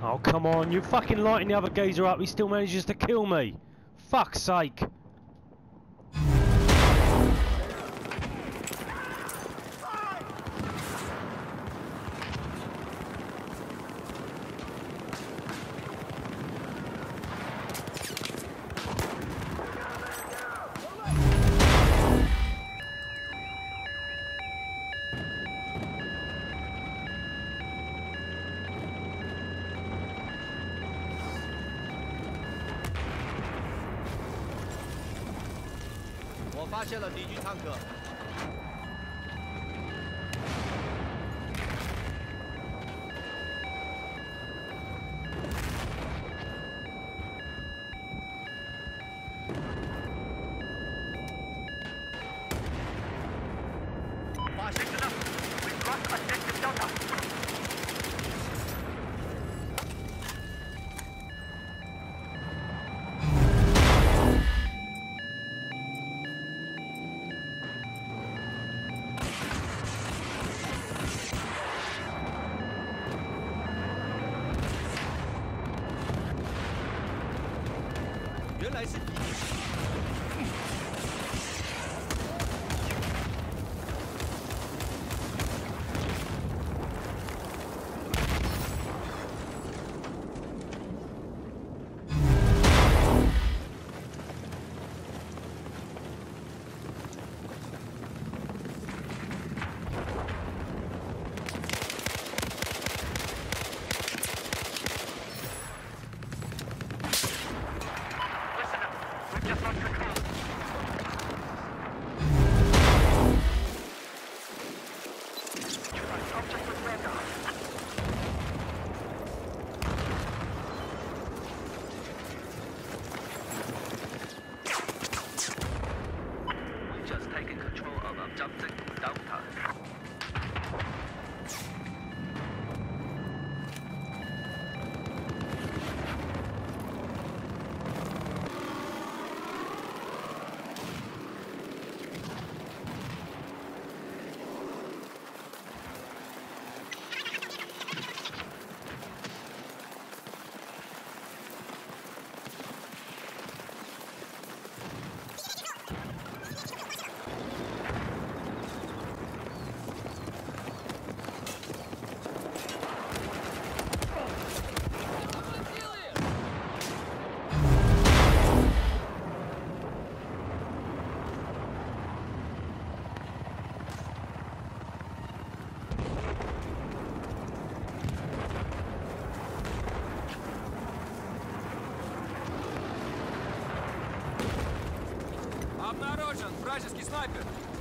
Oh, come on. You fucking lighting the other geezer up. He still manages to kill me. Fuck's sake. 我发现了敌军坦克。发现了 ，We've got objective Delta。 原来是敌军。Just lost control. Object was radar. We've just taken control of objective Delta. Обнаружен вражеский снайпер!